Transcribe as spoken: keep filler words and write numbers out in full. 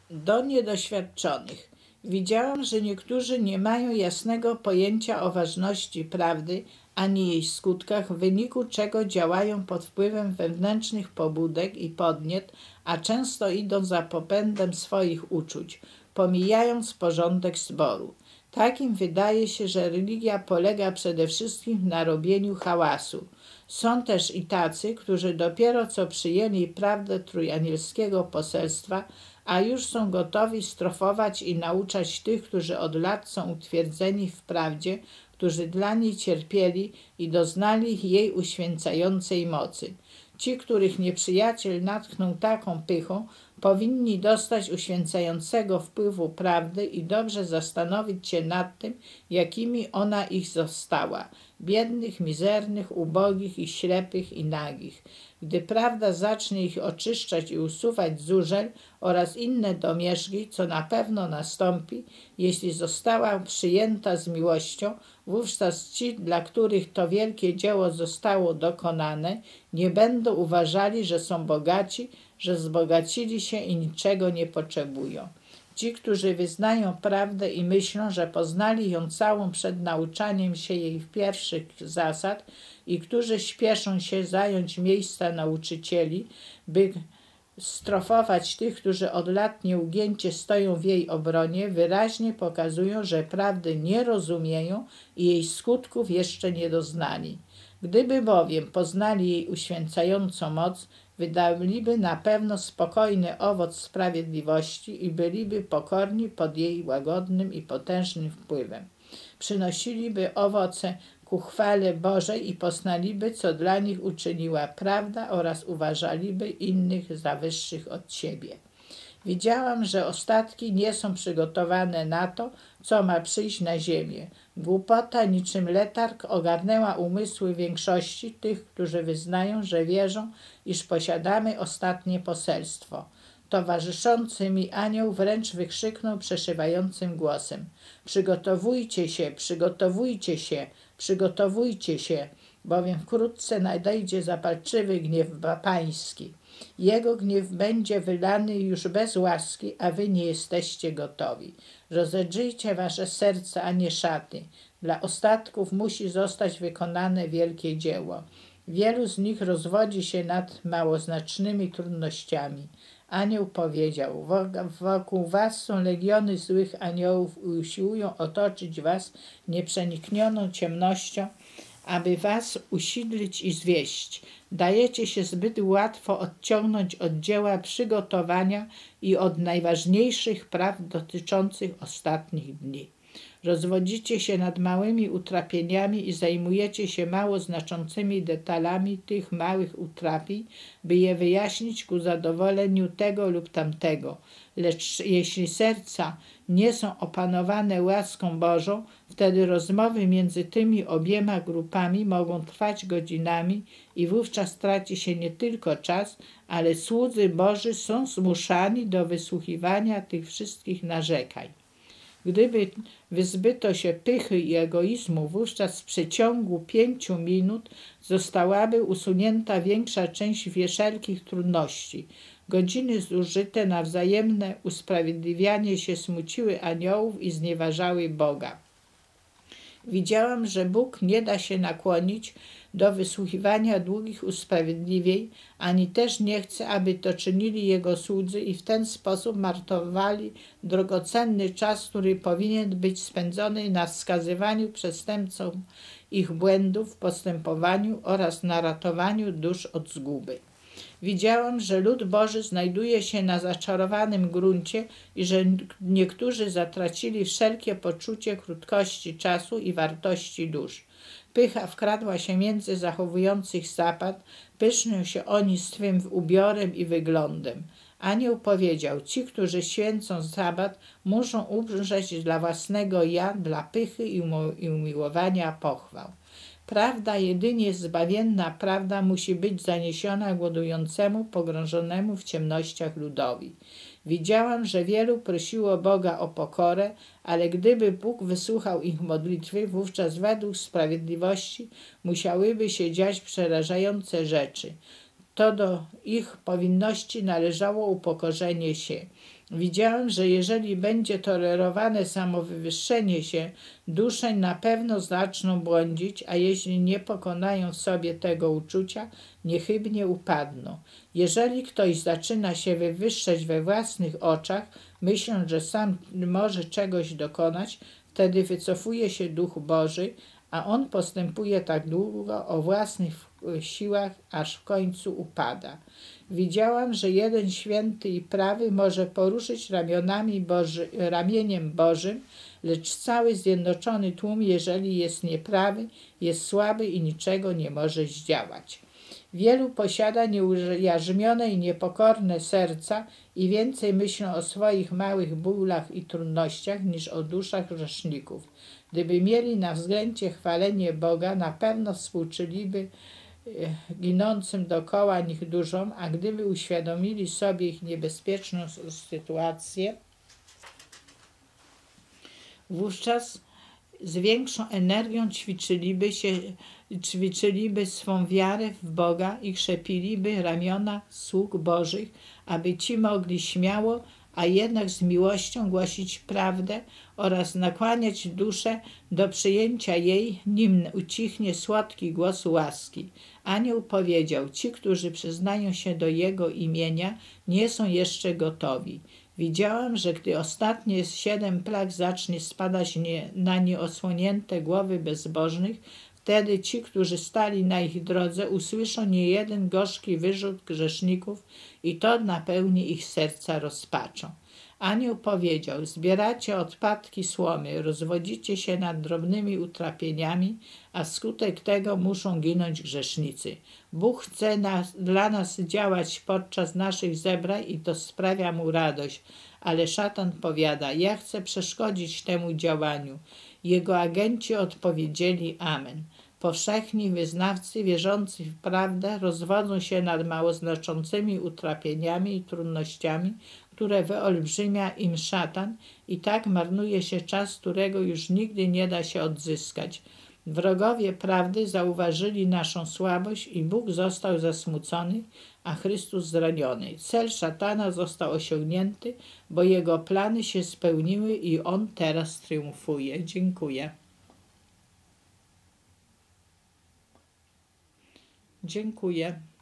Do niedoświadczonych. Widziałam, że niektórzy nie mają jasnego pojęcia o ważności prawdy ani jej skutkach, w wyniku czego działają pod wpływem wewnętrznych pobudek i podniet, a często idą za popędem swoich uczuć, pomijając porządek zboru. Takim wydaje się, że religia polega przede wszystkim na robieniu hałasu. Są też i tacy, którzy dopiero co przyjęli prawdę trójanielskiego poselstwa, a już są gotowi strofować i nauczać tych, którzy od lat są utwierdzeni w prawdzie, którzy dla niej cierpieli i doznali jej uświęcającej mocy. Ci, których nieprzyjaciel natchnął taką pychą, powinni dostać uświęcającego wpływu prawdy i dobrze zastanowić się nad tym, jakimi ona ich została, biednych, mizernych, ubogich i ślepych i nagich. Gdy prawda zacznie ich oczyszczać i usuwać zurzel oraz inne domierzgi, co na pewno nastąpi, jeśli została przyjęta z miłością, wówczas ci, dla których to wielkie dzieło zostało dokonane, nie będą uważali, że są bogaci, że wzbogacili się i niczego nie potrzebują. Ci, którzy wyznają prawdę i myślą, że poznali ją całą przed nauczaniem się jej pierwszych zasad i którzy śpieszą się zająć miejsca nauczycieli, by strofować tych, którzy od lat nieugięcie stoją w jej obronie, wyraźnie pokazują, że prawdy nie rozumieją i jej skutków jeszcze nie doznali. Gdyby bowiem poznali jej uświęcającą moc, wydaliby na pewno spokojny owoc sprawiedliwości i byliby pokorni pod jej łagodnym i potężnym wpływem. Przynosiliby owoce ku chwale Bożej i poznaliby, co dla nich uczyniła prawda oraz uważaliby innych za wyższych od siebie. Widziałam, że ostatki nie są przygotowane na to, co ma przyjść na ziemię. Głupota niczym letarg ogarnęła umysły większości tych, którzy wyznają, że wierzą, iż posiadamy ostatnie poselstwo. Towarzyszący mi anioł wręcz wykrzyknął przeszywającym głosem: przygotowujcie się, przygotowujcie się, przygotowujcie się, bowiem wkrótce nadejdzie zapalczywy gniew pański. Jego gniew będzie wylany już bez łaski, a wy nie jesteście gotowi. Rozedrzyjcie wasze serca, a nie szaty. Dla ostatków musi zostać wykonane wielkie dzieło. Wielu z nich rozwodzi się nad małoznacznymi trudnościami. Anioł powiedział: wokół was są legiony złych aniołów i usiłują otoczyć was nieprzeniknioną ciemnością, aby was usidlić i zwieść. Dajecie się zbyt łatwo odciągnąć od dzieła przygotowania i od najważniejszych praw dotyczących ostatnich dni. Rozwodzicie się nad małymi utrapieniami i zajmujecie się mało znaczącymi detalami tych małych utrapień, by je wyjaśnić ku zadowoleniu tego lub tamtego. Lecz jeśli serca nie są opanowane łaską Bożą, wtedy rozmowy między tymi obiema grupami mogą trwać godzinami i wówczas traci się nie tylko czas, ale słudzy Boży są zmuszani do wysłuchiwania tych wszystkich narzekań. Gdyby wyzbyto się pychy i egoizmu, wówczas w przeciągu pięciu minut zostałaby usunięta większa część wszelkich trudności. Godziny zużyte na wzajemne usprawiedliwianie się smuciły aniołów i znieważały Boga. Widziałam, że Bóg nie da się nakłonić do wysłuchiwania długich usprawiedliwień, ani też nie chce, aby to czynili Jego słudzy i w ten sposób marnowali drogocenny czas, który powinien być spędzony na wskazywaniu przestępcom ich błędów w postępowaniu oraz na ratowaniu dusz od zguby. Widziałam, że lud Boży znajduje się na zaczarowanym gruncie i że niektórzy zatracili wszelkie poczucie krótkości czasu i wartości dusz. Pycha wkradła się między zachowujących zapad, pysznią się oni swym ubiorem i wyglądem. Anioł powiedział: ci, którzy święcą sabat, muszą umrzeć dla własnego ja, dla pychy i umiłowania pochwał. Prawda, jedynie zbawienna prawda, musi być zaniesiona głodującemu, pogrążonemu w ciemnościach ludowi. Widziałam, że wielu prosiło Boga o pokorę, ale gdyby Bóg wysłuchał ich modlitwy, wówczas według sprawiedliwości musiałyby się dziać przerażające rzeczy. to do ich powinności należało upokorzenie się. Widziałem, że jeżeli będzie tolerowane samowywyższenie się, dusze na pewno zaczną błądzić, a jeśli nie pokonają w sobie tego uczucia, niechybnie upadną. Jeżeli ktoś zaczyna się wywyższać we własnych oczach, myśląc, że sam może czegoś dokonać, wtedy wycofuje się Duch Boży, a on postępuje tak długo o własnych siłach, aż w końcu upada. Widziałam, że jeden święty i prawy może poruszyć ramionami Boży, ramieniem Bożym, lecz cały zjednoczony tłum, jeżeli jest nieprawy, jest słaby i niczego nie może zdziałać. Wielu posiada nieujarzmione i niepokorne serca i więcej myślą o swoich małych bólach i trudnościach niż o duszach grzeszników. Gdyby mieli na względzie chwalenie Boga, na pewno współczuliby ginącym dokoła nich duszom, a gdyby uświadomili sobie ich niebezpieczną sytuację, wówczas z większą energią ćwiczyliby się, ćwiczyliby swą wiarę w Boga i krzepiliby ramiona sług Bożych, aby ci mogli śmiało, a jednak z miłością głosić prawdę oraz nakłaniać duszę do przyjęcia jej, nim ucichnie słodki głos łaski. Anioł powiedział: ci, którzy przyznają się do Jego imienia, nie są jeszcze gotowi. Widziałam, że gdy ostatnie siedem plag zacznie spadać nie, na nieosłonięte głowy bezbożnych, wtedy ci, którzy stali na ich drodze, usłyszą niejeden gorzki wyrzut grzeszników i to napełni ich serca rozpaczą. Anioł powiedział: zbieracie odpadki słomy, rozwodzicie się nad drobnymi utrapieniami, a skutek tego muszą ginąć grzesznicy. Bóg chce nas, dla nas działać podczas naszych zebrań i to sprawia mu radość, ale szatan powiada: ja chcę przeszkodzić temu działaniu. Jego agenci odpowiedzieli: amen. Powszechni wyznawcy wierzący w prawdę rozwodzą się nad małoznaczącymi utrapieniami i trudnościami, które wyolbrzymia im szatan, i tak marnuje się czas, którego już nigdy nie da się odzyskać. Wrogowie prawdy zauważyli naszą słabość i Bóg został zasmucony, a Chrystus zraniony. Cel szatana został osiągnięty, bo jego plany się spełniły i on teraz triumfuje. Dziękuję. Dziękuję.